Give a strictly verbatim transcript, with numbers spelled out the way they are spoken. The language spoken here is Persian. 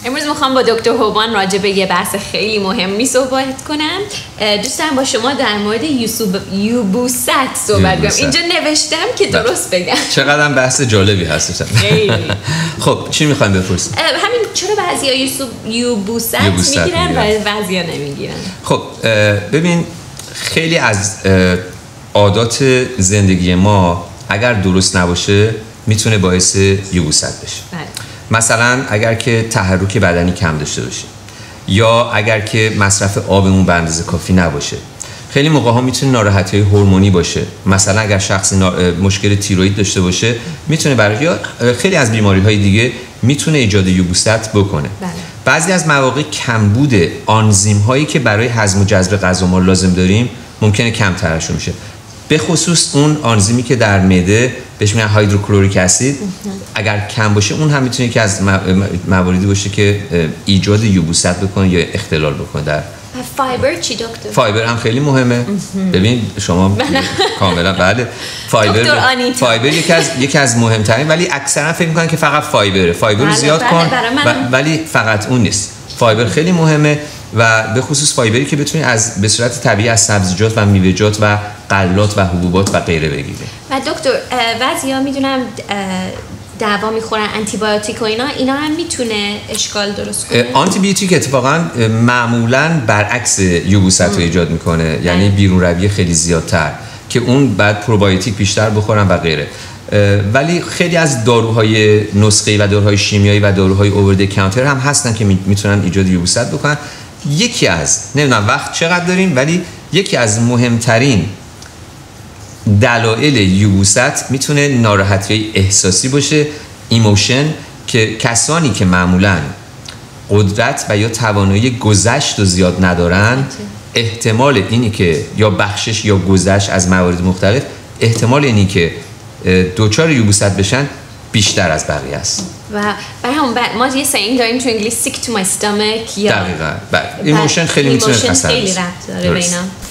امروز میخوام با دکتر هومان راجع به یه بحث خیلی مهمی صحبت کنم. دوست دارم با شما در مورد یبوست صحبت کنم. اینجا نوشتم که درست بگم. چقدر بحث جالبی هست. خیلی. خب چی میخوایم بپرسیم؟ همین چرا بعضیا یبوست میگیرن و بعضیا نمیگیرن؟ خب ببین خیلی از عادات زندگی ما اگر درست نباشه میتونه باعث یبوست بشه. بله. مثلا اگر که تحرک بدنی کم داشته باشیم یا اگر که مصرف آبمون به اندازه کافی نباشه. خیلی موقع ها میتونه ناراحتی هورمونی باشه. مثلا اگر شخص مشکل تیروئید داشته باشه میتونه برای یا خیلی از بیماری های دیگه میتونه ایجاد یبوست بکنه. بله. بعضی از مواقع کمبود آنزیم هایی که برای هضم و جذب غذا ما لازم داریم ممکنه کم ترشح میشه. به خصوص اون آنزیمی که در معده بهش میگن هیدروکلوریک اسید اگر کم باشه اون هم میتونه که از مواردی باشه که ایجاد یبوست بکنه یا اختلال بکنه. در فایبر چی دکتر؟ فایبر هم خیلی مهمه. ببین شما کاملا بله فایبر فایبر یکی از یکی از مهمترین، ولی اکثرا فکر میکنن که فقط فایبره. فایبر رو زیاد کن ولی فقط اون نیست. فایبر خیلی مهمه و به خصوص فایبری که بتونی از به صورت طبیعی از سبزیجات و میوه‌جات و غلات و حبوبات و غیره بگیری. و دکتر بعضیا میدونم دوا میخورن آنتی بیوتیک و اینا اینا هم میتونه اشکال درست کنه. آنتی بیوتیک اتفاقا معمولا برعکس یبوست رو ایجاد میکنه، یعنی بیرون روی خیلی زیادتر که اون بعد پروبیوتیک بیشتر بخورن و غیره. ولی خیلی از داروهای نسخه‌ای و داروهای شیمیایی و داروهای اوور دی کانتر هم هستن که میتونن ایجاد یبوست بکنن. یکی از نمیدونم وقت چقدر داریم ولی یکی از مهمترین دلایل یبوست میتونه ناراحتی احساسی باشه، ایموشن، که کسانی که معمولاً قدرت و یا توانایی گذشت رو زیاد ندارن احتمال اینی که یا بخشش یا گذشت از موارد مختلف احتمال اینی که دوچار یبوست بشن بیشتر از بقیه است. و برای هم ما یه سینگ داریم تو انگلیسی sick to my stomach یا دقیقاً. ایموشن خیلی میتونه ایموشن اثر خیلی ربط داره به اینا.